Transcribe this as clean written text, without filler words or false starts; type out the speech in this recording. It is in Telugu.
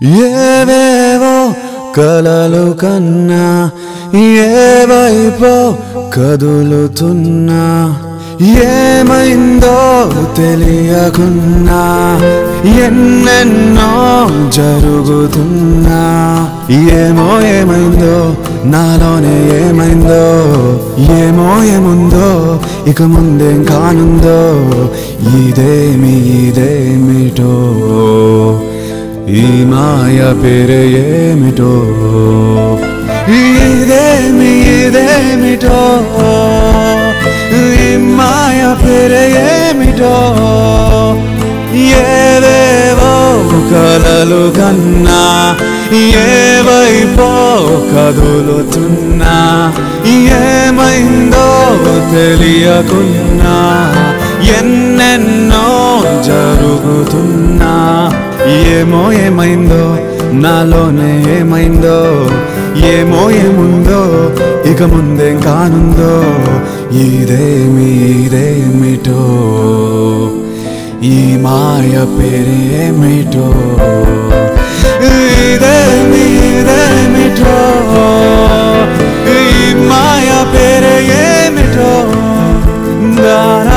ఏవేవో కలలు కన్నా ఏవైపో కదులుతున్నా ఏమైందో తెలియకున్నా ఎన్నెన్నో జరుగుతున్నా ఏమో ఏమైందో నాలోనే ఏమైందో ఏమో ఏముందో ఇక ముందేం కానుందో ఇదేమిటో ఈ మాయ పేరు ఏమిటో ఇదేమిటో ఈ మాయ పేరు ఏమిటో ఏవేవో కలలు కన్నా ఏవైపో కదులుతున్నా ఏమైందో తెలియకున్నా ఎన్నెన్నో జరుగుతున్నా ఏమో ఏమైందో నాలోనే ఏమైందో ఏమో ఏముందో ఇక ముందేం కానుందో ఇదేమిటో ఈ మాయ పేరేమిటో ఇదేమిటో ఈ మాయ పేరేమిటో